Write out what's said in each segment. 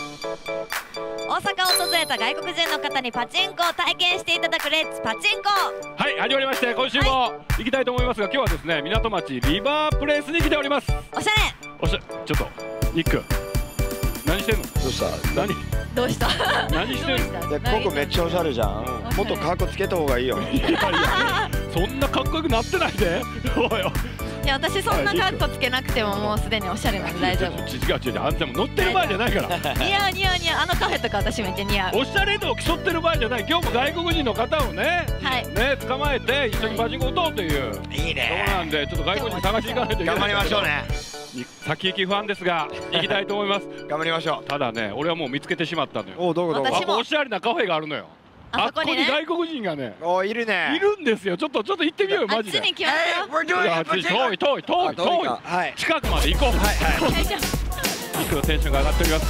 大阪を訪れた外国人の方にパチンコを体験していただくレッツパチンコ。 はい、始まりまして、今週も行きたいと思いますが、今日はですね、港町リバープレイスに来ております。 おしゃれ。 ちょっとニック何してんの？ どうした？ どうした？ 何してんの？ いや、ここめっちゃおしゃれじゃん。もっとカッコつけた方がいいよ。 いやいや、そんなかっこよくなってないで。おいおい。 いや、私そんなカッコつけなくてももうすでにおしゃれなんで大丈夫。 違う、あんたも乗ってる場合じゃないから。 似合う。あのカフェとか私めっちゃ似合う。 おしゃれ度を競ってる場合じゃない。今日も外国人の方をね、捕まえて一緒にパチンコ打とうという。 いいね。 そうなんで、ちょっと外国人探していかないといけない。 頑張りましょうね。 先行き不安ですが、行きたいと思います。 頑張りましょう。 ただね、俺はもう見つけてしまったのよ。 お、どこ？ おしゃれなカフェがあるのよ。あそこに外国人がね、 いるね。 いるんですよ。ちょっと行ってみようよ、マジで。 あっちに来ましたよ。 遠い。近くまで行こう。肉のテンションが上がっております。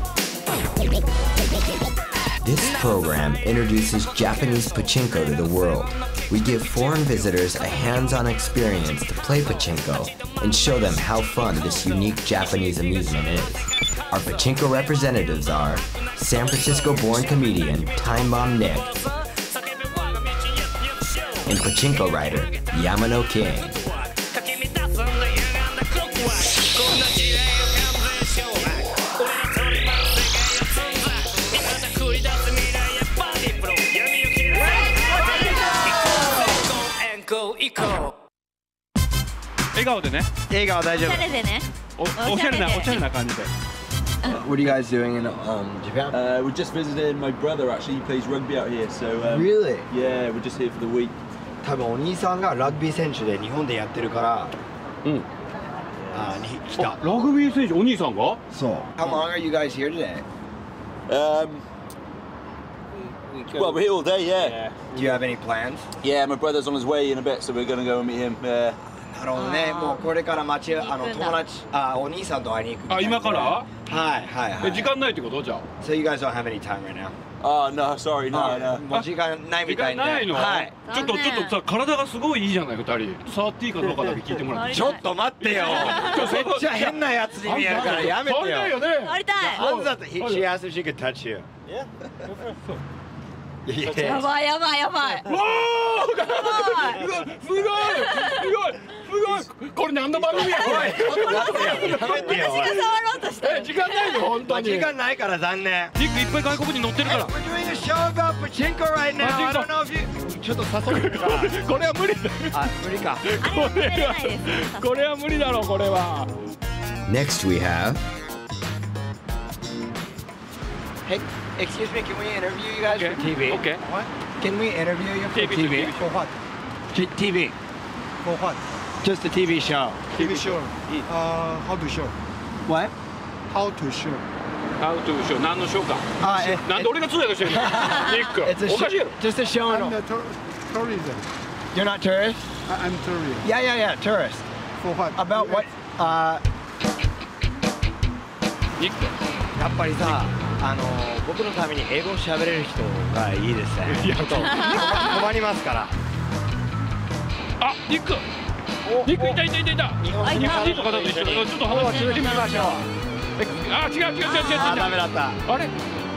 This program introduces Japanese pachinko to the world. We give foreign visitors a hands-on experience to play pachinko and show them how fun this unique Japanese amusement is. Our pachinko representatives are San Francisco-born comedian Time Bomb Nick and pachinko writer Yamano King. What are you guys doing in Japan? We're just visiting my brother. Actually, he plays rugby out here. So Really? Yeah, we're just here for the week. 多分お兄さんがラグビー選手で日本でやってるから。来た。 ラグビー選手、お兄さんが？ そう。How long are you guys here today? Well, we're here all day. Yeah. Do you have any plans? Yeah, my brother's on his way in a bit, so we're gonna go and meet him. なるほどね。もうこれから友達お兄さんと会いに行く。 今から？ はい。 時間ないってことじゃあ。 So you guys don't have any time right now? Oh no, sorry, no. もう時間ないみたいな。ないの？はい。ちょっとさ、体がすごいいいじゃない二人。触っていいかどうかだけ聞いてもらって。 ちょっと待ってよ。めっちゃ変なやつに見えるからやめてよ。 触りたいよね。 触りたい。 She asked if she could touch you. Yeah. やばい。 わー！すごい。これ何の番組やこれ。 やめてよ。 私が触ろうとして。 時間ないの本当に。 時間ないから残念。 ニックいっぱい外国人乗ってるから。 We're doing a show about pachinko right now. I don't know if you. ちょっと誘うから。 これは無理だ。 無理か。 これは無理だろこれは。 Next we have. Hey, excuse me, can we interview you guys for TV? Okay. What? Can we interview you for TV? For what? TV. For what? Just a TV show. TV show. How to show? What? How to show? How to show? 何のショーか。なんで俺が通訳してるの？ニック。おかしいやろ。 Just a show. I'm the tourism. You're not tourist? I'm tourist. Yeah, tourist. For what? About what? ニック。 やっぱりさ、僕のために英語を喋れる人がいいですね。ちょっと困りますから。 あ、ニック。ニックいた。日本人の方と一緒にちょっと話を聞いてみましょう。あ、違う。 ダメだった。 あれ？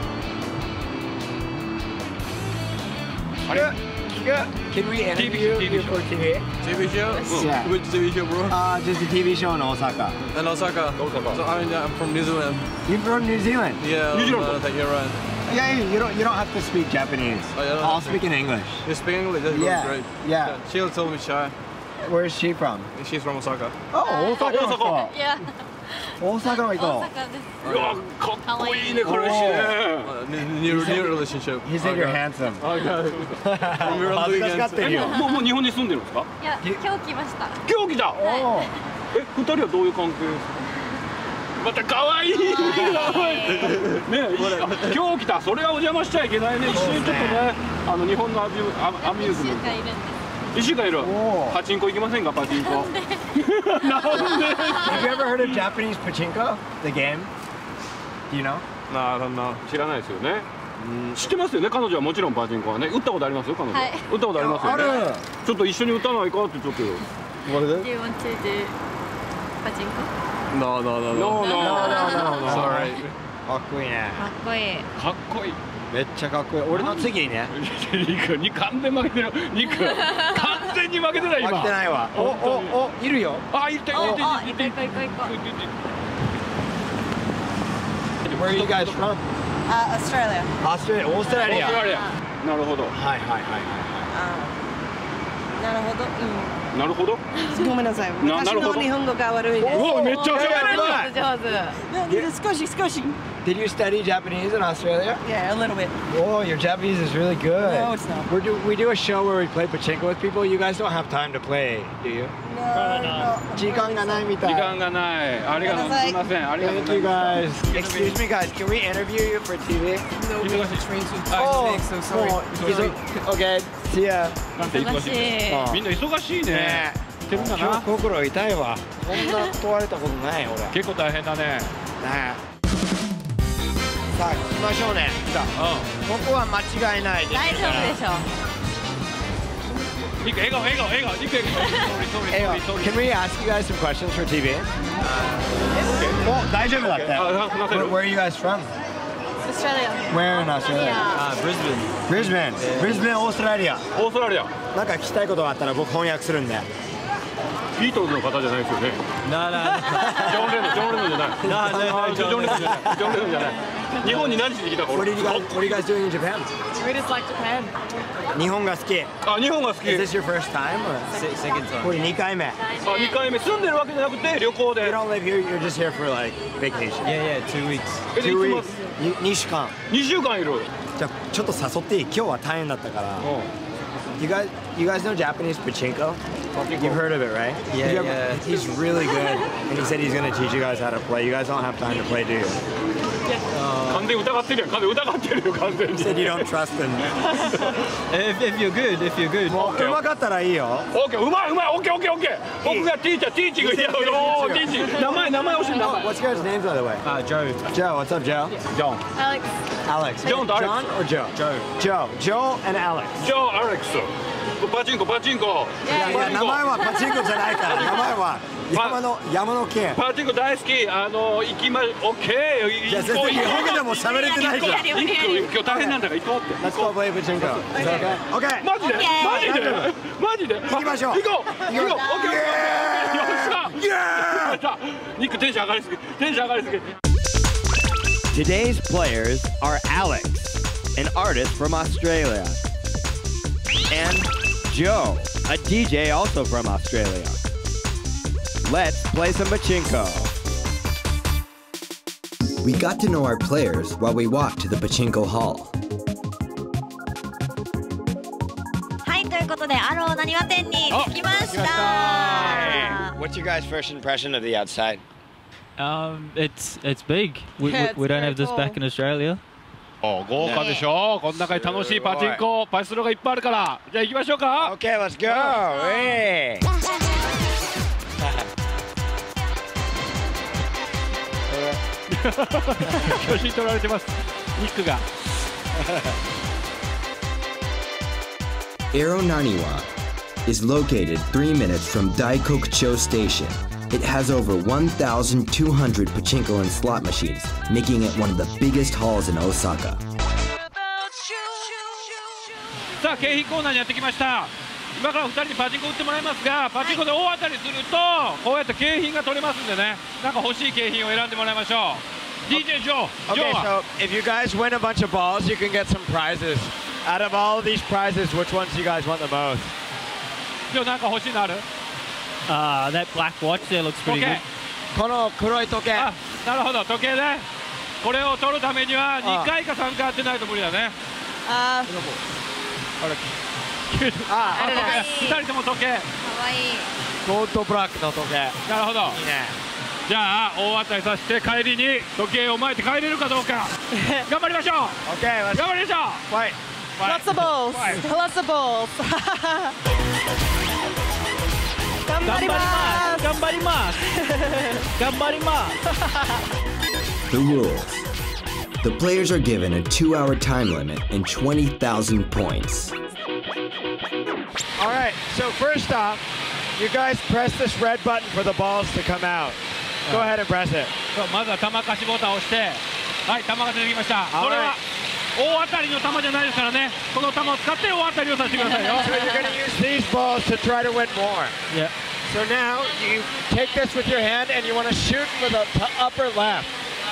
Can we interview you for TV? TV show? Yeah. Which TV show, bro? Just a TV show in Osaka. In Osaka. So I'm from New Zealand. You're from New Zealand? Yeah. New Zealand. I think you're right. Yeah, you don't have to speak Japanese. I'll speak in English. You speak English? That's great. Yeah. She'll tell me shy. Where is she from? She's from Osaka. Oh, Osaka. いや。 大阪の人。 うわ、かっこいいねこれね。 New relationship. He said you're handsome. 恥ずかしがってるよ。 もう日本に住んでるんですか？ いや、今日来ました。 今日来た。二人はどういう関係？また可愛い。ね、今日来た。それはお邪魔しちゃいけないね。一緒にちょっとね、日本のアミューズメント。1週間いる。パチンコ行きませんかパチンコ。なんで？ Have you ever heard of Japanese pachinko? The game? Do you know? 知らないですよね。知ってますよね彼女はもちろんパチンコはね。打ったことありますよ彼女。打ったことありますよね。ちょっと一緒に打たないかってちょっと。 What is it? Do you want to do pachinko? No. Sorry. かっこいいね。 かっこいい。 かっこいい。 めっちゃかっこいい。俺の次にね。 肉に完全に負けてる。肉完全に負けてない今。 負けてないわ。おいるよ。 あ、いたいたいたいた。 あ、行こう行こう行こう行こう。 Where are you guys from? Australia. Australia. オーストラリア。 なるほど。 はいはいはいはい。 なるほど。 なるほど。 ごめんなさい。 なるほど。 私の日本語が悪いです。 おお、めっちゃ喋れる。 上手。 少し少し。 Did you study Japanese in Australia? Yeah, a little bit. Oh, your Japanese is really good. No, it's not. We do a show where we play pachinko with people. You guys don't have time to play, do you? No. 時間がないみたい。 時間がない。ありがとう。すみません。ありがとうご Thank ざい you ま guys. Excuse me, guys. Can we interview you for TV? No, we have trains with Oh, so sorry. Okay. See ya. す。なんて忙しい。みんな忙しいね。 ねしてるんだ今日な。 心痛いわ。こんな問われたことない俺。ね結構大変だね。 さあ聞きましょうね。 じゃあ、 ここは間違いないです。 大丈夫でしょ。 肉笑顔笑顔笑顔。肉笑顔。 Hey, can we ask you guys some questions for TV? お、大丈夫だって。 あ、話せる。 Where are you guys from? Australia. Where in Australia? Brisbane. Brisbane, オーストラリア。 オーストラリア。 なんか聞きたいことがあったら僕翻訳するんで。 ビートルズの方じゃないですよね。ジョン・レノンじゃない。ジョン・レノンじゃない。日本に何しに来たか。 What are you guys doing in Japan? We just like Japan. 日本が好き。 あ、日本が好き。 Is this your first time? Or? Second time. これ2回目。 あ、2回目。住んでるわけじゃなくて旅行で。 You don't live here. You're just here for like vacation. Yeah, 2 weeks. 2 weeks. 2週間。 2週間いる。 じゃあちょっと誘っていい？今日は大変だったから。You guys know Japanese pachinko? You've heard of it, right? Yeah. He's really good, and he said he's gonna teach you guys how to play. You guys don't have time to play, do you? 完全疑ってるやん。完全疑ってるよ。完全に。 He said you don't trust him. If you're good. もう上手かったらいいよ。 オッケー、うまい。オッケー。僕がティーチング。いや、おー、ティーチング。名前欲しい名前。 What's your guys' names, by the way? Joe. Joe, what's up, Joe? ジョン。 Alex. Alex. John to Alex. John or Joe? Joe. Joe and Alex. ジョン・アレックス。パチンコ。 いや名前はパチンコじゃないから。名前は山の県。 パチンコ大好き。行きま、オッケー。 じゃあ先生日本語でも喋れてないじゃん。 今日大変なんだから行こうって。 Let's go play pachinko. Okay. マジで。 行きましょう。 行こう。オッケー。よっしゃ。肉テンション上がりすぎ。 Today's players are Alex, an artist from Australia, and Joe, a DJ also from Australia. Let's play some pachinko. We got to know our players while we walked to the pachinko hall. はい、ということでアローなにわ店に着きました。 What's your guys' first impression of the outside? It's big. We Yeah, don't have this it's back in Australia. 豪華でしょ。この中に楽しいパチンコ、パチスロがいっぱいあるから。じゃあ行きましょうか。 Okay, let's go. Hey. 写真撮られてます。ニックが。 Aero Naniwa is located 3 minutes from Daikokucho Station. It has over 1,200 pachinko and slot machines, making it one of the biggest halls in Osaka. さあ、景品コーナーにやってきました。今から2人にパチンコ打ってもらいますが、パチンコで大当たりするとこうやって景品が取れますんでね、なんか欲しい景品を選んでもらいましょう。 DJ ジョー。 Okay, so if you guys win a bunch of balls, you can get some prizes. Out of all of these prizes, which ones do you guys want the most? ジョーなんか欲しいのある？ That black watch there looks pretty good. この黒い時計。 あ、なるほど、時計ね。これを取るためには2回か3回やってないと無理だね。 あ 2人とも時計。 かわいい。 ゴールドブラックの時計。 なるほど。 いいね。 じゃあ大当たりさせて帰りに時計を巻いて帰れるかどうか頑張りましょう。 Okay, let's 頑張りましょう。 fight. Lots of balls. Lots of balls. 頑張ります。 頑張ります。 The rules. The players are given a 2-hour time limit and 20,000 points. All right, so first off, you guys press this red button for the balls to come out. Go ahead and press it. まずは玉貸しボタンを押してはい、球が出てきました。これは大当たりの球じゃないですからね。この球を使って大当たりをさせてくださいよ。 So you're going to use these balls to try to win more. Yeah. So now you take this with your hand and you want to shoot with the upper left.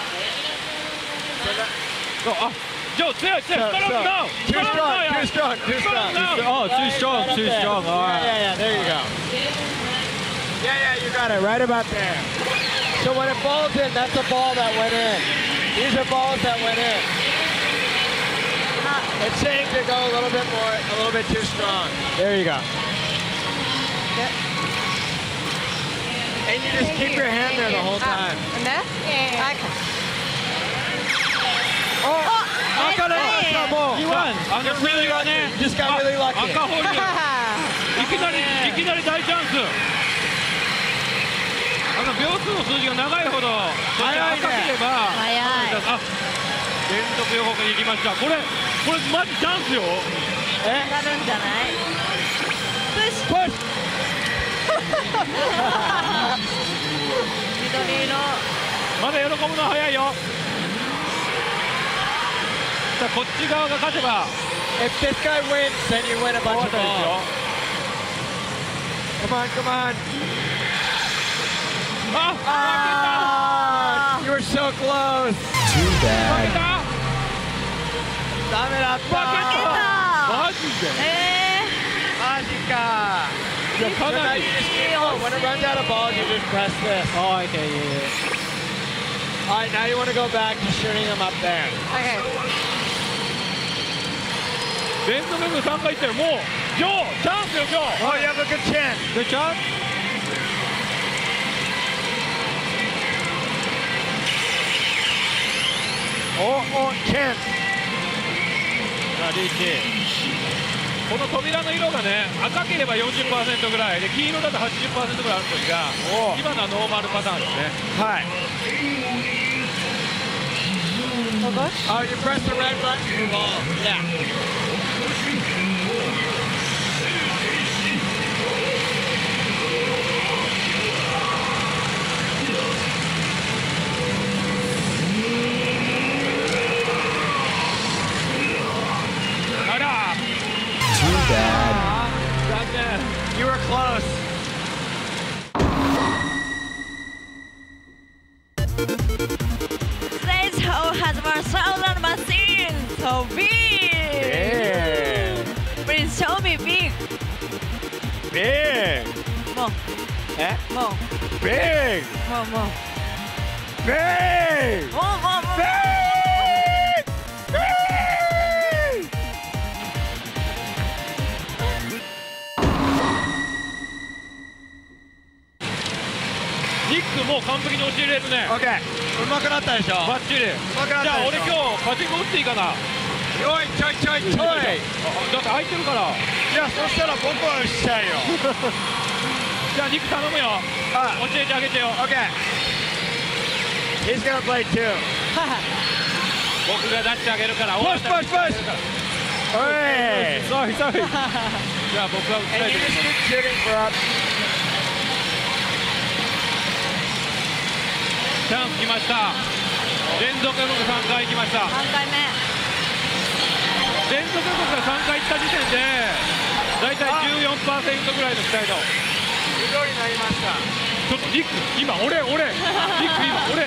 そうあジョー強い強い So, ストロング so, ダウン too strong, too strong, too strong. Oh, too strong, too strong. All right. Yeah, there you go. Yeah, you got it, right about there. So when it falls in, that's a ball that went in. These are balls that went in. It's saying to go a little bit more, a little bit too strong. There you go. And you just keep your hand there the whole time. And then? Okay. Oh, You won. あの数字がね Just got really lucky. 赤ホイールいきなり大チャンス。秒数の数字が長いほどそして赤ければ早い。 あ連続予告に行きました。これマジチャンスよ。 なるんじゃない？ プッシュ緑色。 まだ喜ぶのは早いよ。さあこっち側が勝てば If this guy wins, then you win a 大 bunch 当 of たりですよ。 balls. Come on, come on. あ You were so close. Too 負け bad. た。 ダメだった。 マジで。 マジか。 いやかなり。 When it runs out of balls, you just press this. Oh, okay, yeah. All right, now you want to go back to shooting them up there. Okay. 連続で3回いったよ。もうジョーチャンスよジョー。 Oh, you have a good chance. Good job. Oh, chance. さあリーチ。この扉の色がね赤ければ 40% ぐらいで黄色だと 80% ぐらいあるんですが今のはノーマルパターンですね。 はい。Oh, you press the red button for ball. Yeah. Too bad. 残念。 You were close. Today's show has 1,000 machines, so big. Please show me big. Big. もう Eh? もう Big. もうもう Big. もうもうもうニックもう完璧に教えれるね。 Okay. うまくなったでしょ。 バッチリ。じまくなったでしょゃあ俺今日パチンコ打っていいかな。 おいちょいちょいちょい。 だって空いてるから。 いやそしたら僕は打ちたいよ。 じゃあニック頼むよ。教えてあげてよ。 Okay. He's gonna play two. 僕が出してあげるから。 Push, push, push. Hey. Sorry, sorry. じゃあ僕は打ちた And い you と just 思います。 keep shooting for up. チャンス来ました。連続予告3回来ました。 3回目。 連続予告が3回いった時点でだいたい 14% ぐらいの期待度。 緑になりました。 ちょっとニック今俺ニック今俺。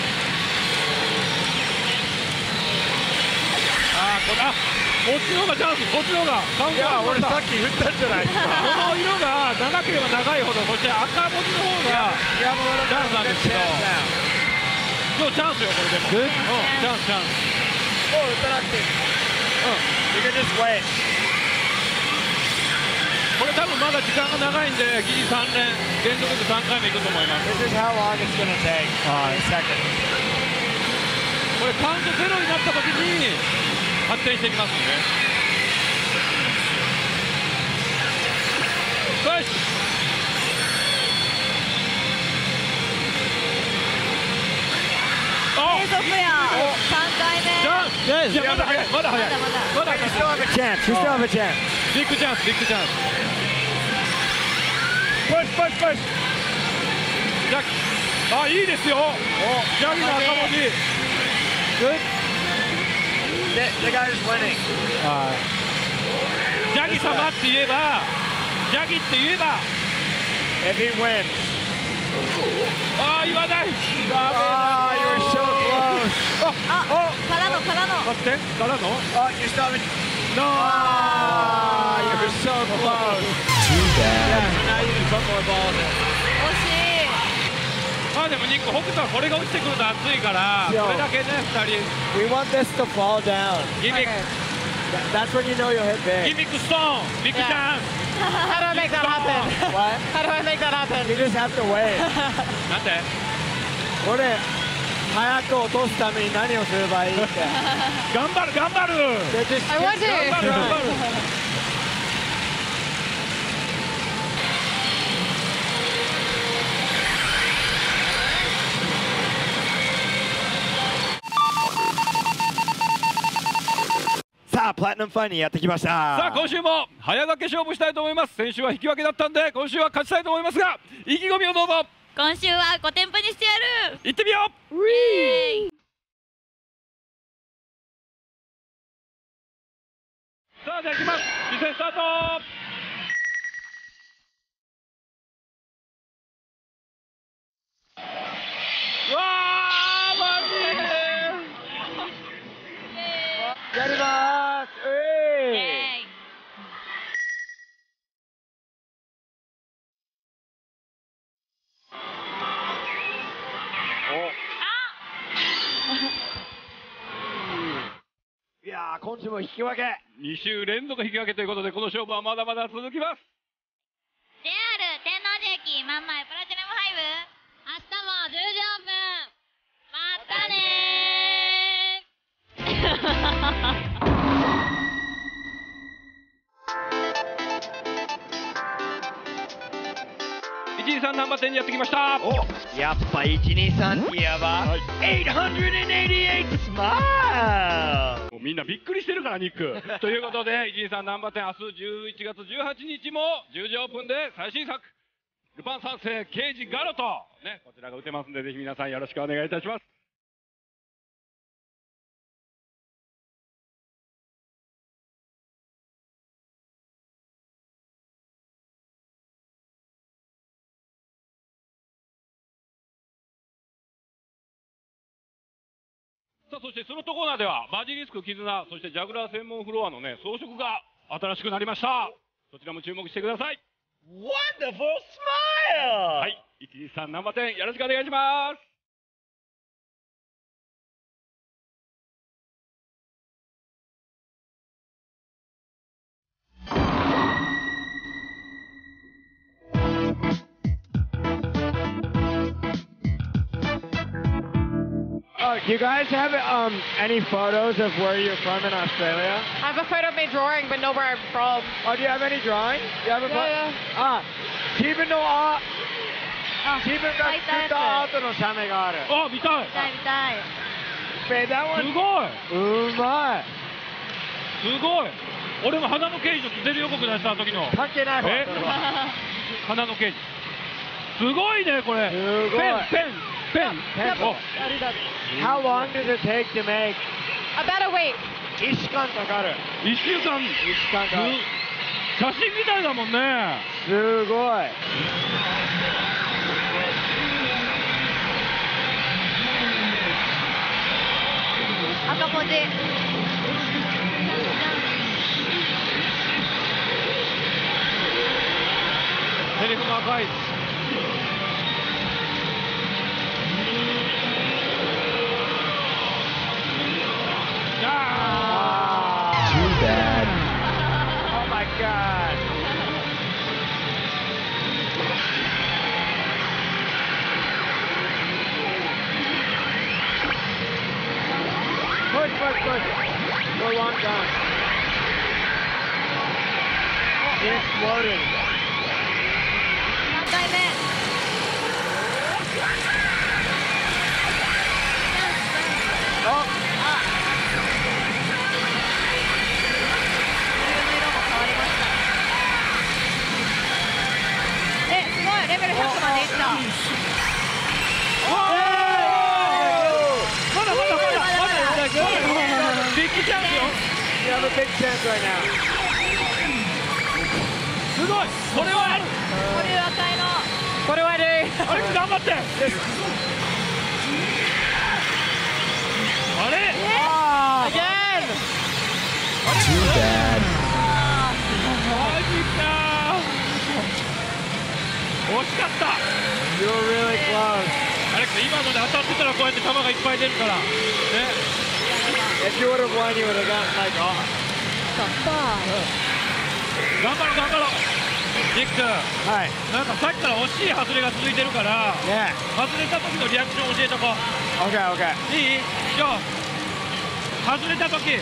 こっちの方がチャンス。こっちの方がカウンいやター俺さっき言ったじゃないですか。 この色が長ければ長いほどそして赤文字の方がチャンスなんですけど今日チャンスよこれでも。チャンスチャンス。 もう打たなくていい。You can just wait. これ多分まだ時間が長いんでギリ3連続で3回目いくと思います。 This is how long it's gonna take. In seconds. これカウントゼロになった時に発展していきますんで。よし。 継続や。3回目。 じゃあまだ早いまだ早いまだ You still have a chance. You still have a chance. ビッグチャンスビッグチャンス。 Push, push, push. ジャッキいいですよ。ジャギの赤文字。 Good. The guy's winning. ジャギ様って言えば、ジャギって言えば、 If he wins. ああ言わない。 Ah, you were so close. からの待ってからの。 Oh, you still haven't. No. Ah, you were so close. Too Yeah, bad. so now you can put more balls in. 惜しい。 まあでもニック、北斗はこれが落ちてくると熱いから、それだけね2人。 We want this to fall down. ギミック、 That's when you know you'll hit ギ big. ミックストーン、ビッグチャンス。 How do I make that happen? What? How do I make that happen? You just have to wait. なんて？ これ早く落とすために何をすればいいって。 頑張る頑張る。 They're just I want to. 頑張る頑張る。 さあ、プラチナムファイにやってきました。 さあ今週も早掛け勝負したいと思います。先週は引き分けだったんで今週は勝ちたいと思いますが、意気込みをどうぞ。 今週は5点分にしてやる。 行ってみよう。 イエーイ。 さあじゃあ行きます。実戦スタート。うわーマジやりまーす。 イエーイ。 いやー、今週も引き分け。 2週連続引き分けということで、この勝負はまだまだ続きます。 JR 天王寺駅万枚プラチナム5。明日も10時オープン。またねー。 123ナンバー10にやってきました。 お、やっぱ123って言えば、888スマイル。 もうみんなびっくりしてるからニックということで123ナンバー10、明日11月18日も10時オープンで最新作ルパン三世刑事ガロとね、こちらが打てますんで、ぜひ皆さんよろしくお願いいたします。さあそしてスロットコーナーではバジリスク、絆、そしてジャグラー専門フロアのね装飾が新しくなりました。そちらも注目してください。 Wonderful smile! はい、123ナンバー10よろしくお願いします。 Do you guys have any photos of where you're from in Australia? I have a photo of me drawing, but know where I'm from. Oh, do you have any drawing? Do you have a Yeah, Ah, 自分のあ、 自分が作ったアートの写メがある。 あ、見たい。 見たい見たい。 That す one. ごい。 うまい。 すごい。俺も花の刑事とテレビ予告出した時の。 関係ないわ。 えそれは花の刑事。すごいねこれ。 すごい。 ペン。お、 How long does it take to make? About a week. 1時間かかる。 1週間。 1時間かかる。 写真みたいだもんね。 すごい。 赤文字。 セリフも赤い。 Too bad. Oh my god. Push. Go long down. It exploded. 3回目。 Oh, すごいレベル100までいった。 まだ You have a big chance right now. すごいこれはあるこれは赤いの What do I do? アレックス頑張ってあれ Again! Too bad. マジか惜しかった You were really close. アレックス今ので当たってたらこうやって球がいっぱい出るからね If you would have won, you would have gotten like off. 頑張ろう頑張ろうジックはいなんかさっきから惜しい外れが続いてるから Yeah. 外れた時のリアクション教えとこう Okay, okay. いいジョー外れた時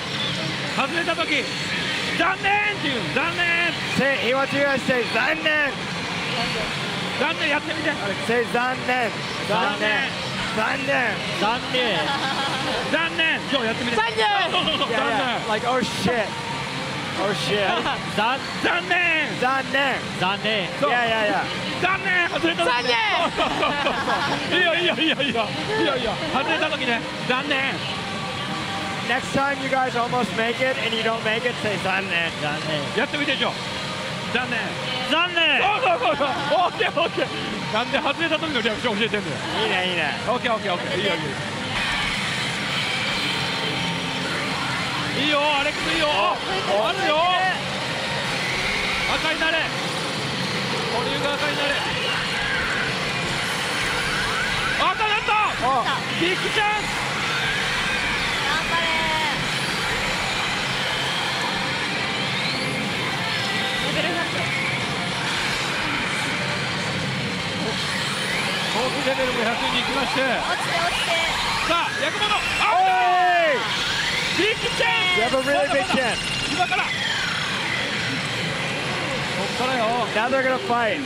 残念っていう残念 Say, he wants you guys to say 残念残念やってみて Say 残念残念残念残念残念ジョーやってみて残念そうそうそう Yeah, 残 yeah. 念 Like, oh shit. Oh shit. 残残念残念残念そう Yeah, yeah, yeah. 残念外れた時残念そうそうそうそういやいやいやいやいやいや外れた時ね残念 Next time you guys almost make it and you don't make it, say 残念残念やってみてジョー残念残念そうそうそうそうオッケーオッケーなんで外れた時のリアクション教えてんのよいいねいいねオッケーオッケーオッケーいいよいいよいいよアレックスいいよあるよ赤になれ堀生が赤になれ赤だったビッグチャンス頑張れレベル100 コースレベルも100に行きまして落ちて落ちてさあ役物アウトビッグチャンス You have a really big chance 今からこっからよ Now they're gonna fight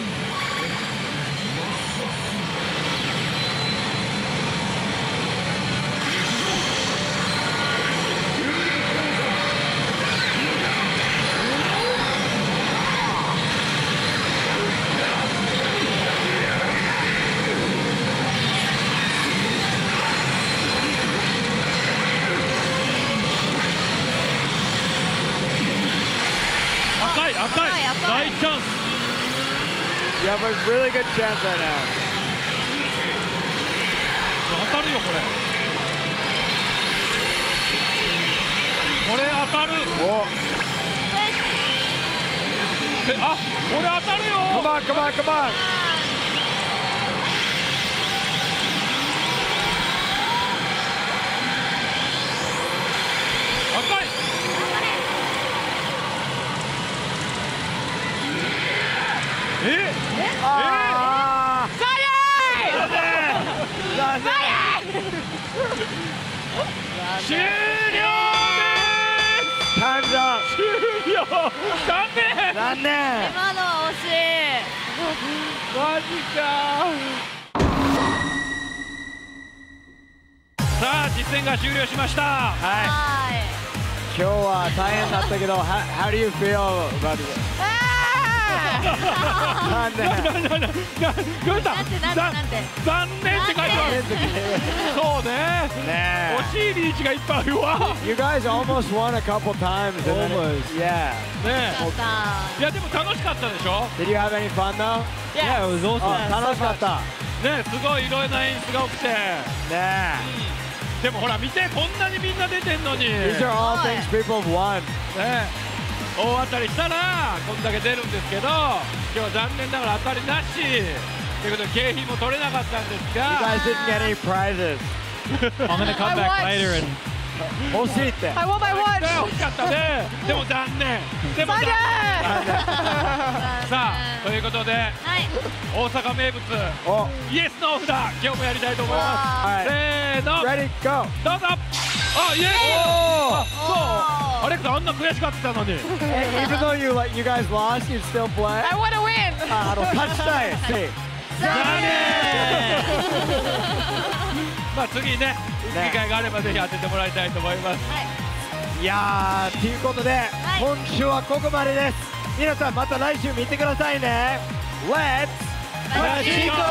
赤い赤い大チャンス You have a really good chance right now 当たるよこれこれ当たるおあこれ当たるよ Come on, come on, come on 赤いあー残念終了です Time's up 終了残念残念今のは惜しいマジかさあ実戦が終了しましたはいはい今日は大変だったけど How do you feel about it? 残念なんだなんて残念って書いてますそうねね惜しいリーチがいっぱいあるわ You guys almost won a couple times and then Almost. Yeah ねやったいやでも楽しかったでしょ Did you have any fun though? Yeah, it was awesome. 楽しかったねすごいいろいろな演出が起きてねでもほら見てこんなにみんな出てんのに These are all things people have won ね大当たりしたらこんだけ出るんですけど今日残念ながら当たりなしということで景品も取れなかったんです You が guys didn't get any prizes I'm gonna come back later and 欲しいって I want my watch! 惜しかったねでも残念でも残念さあということではい大阪名物おイエスノー札今日もやりたいと思いますはいせーの Ready, go どうぞあイエスあそうアレクさんあんな悔しがってたのに Even though you guys lost, you'd still play? I want to win! 勝ちたい See 残念まあ次ね機会があればぜひ当ててもらいたいと思いますいやーということで、今週はここまでです皆さんまた来週見てくださいね Let's パチンコ